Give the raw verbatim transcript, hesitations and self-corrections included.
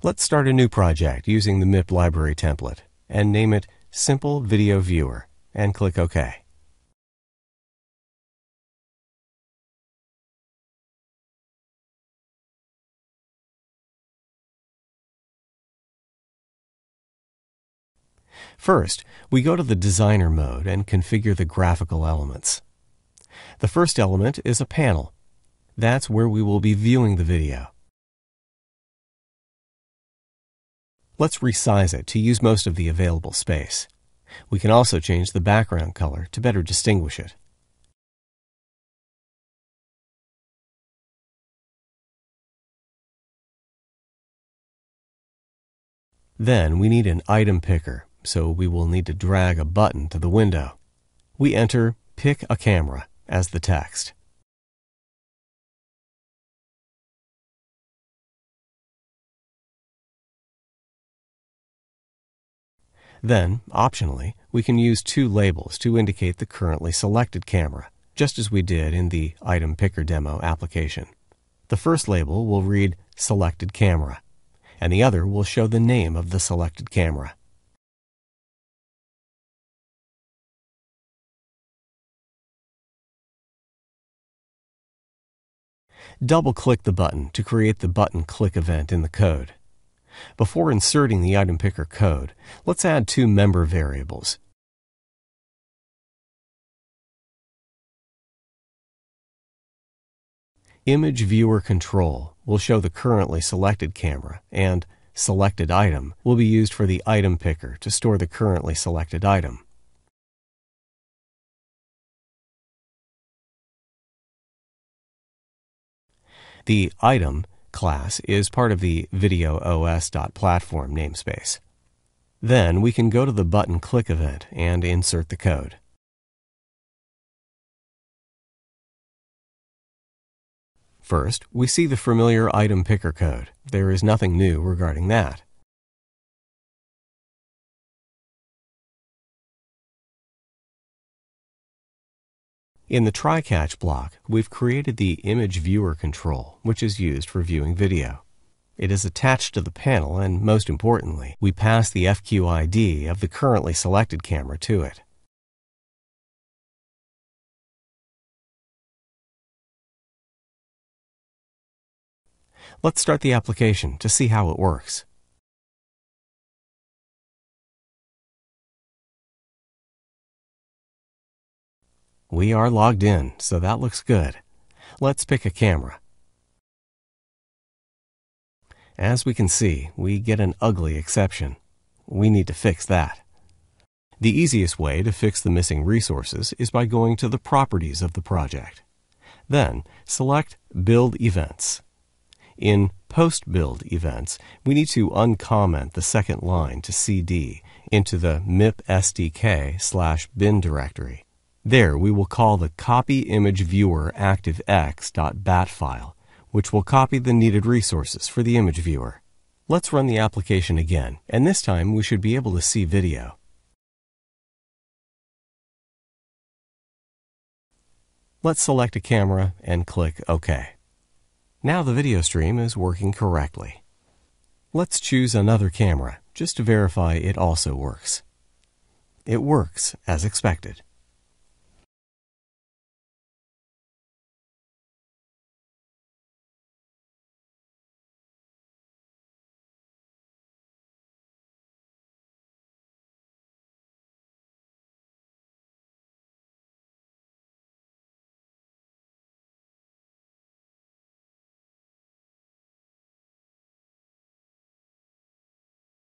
Let's start a new project using the MIPLibrary template and name it Simple Video Viewer and click OK. First, we go to the Designer mode and configure the graphical elements. The first element is a panel. That's where we will be viewing the video. Let's resize it to use most of the available space. We can also change the background color to better distinguish it. Then we need an item picker, so we will need to drag a button to the window. We enter Pick a Camera as the text. Then, optionally, we can use two labels to indicate the currently selected camera, just as we did in the Item Picker demo application. The first label will read Selected Camera, and the other will show the name of the selected camera. Double-click the button to create the button click event in the code. Before inserting the item picker code, let's add two member variables. Image Viewer Control will show the currently selected camera, and Selected Item will be used for the item picker to store the currently selected item. The Item class is part of the VideoOS.Platform namespace. Then we can go to the button click event and insert the code. First, we see the familiar item picker code. There is nothing new regarding that. In the try-catch block, we've created the Image Viewer Control, which is used for viewing video. It is attached to the panel, and most importantly, we pass the F Q I D of the currently selected camera to it. Let's start the application to see how it works. We are logged in, so that looks good. Let's pick a camera. As we can see, we get an ugly exception. We need to fix that. The easiest way to fix the missing resources is by going to the properties of the project. Then, select Build Events. In Post-Build Events, we need to uncomment the second line to C D into the M I P S D K slash bin directory. There we will call the Copy Image Viewer ActiveX.bat file, which will copy the needed resources for the image viewer. Let's run the application again, and this time we should be able to see video. Let's select a camera and click OK. Now the video stream is working correctly. Let's choose another camera just to verify it also works. It works as expected.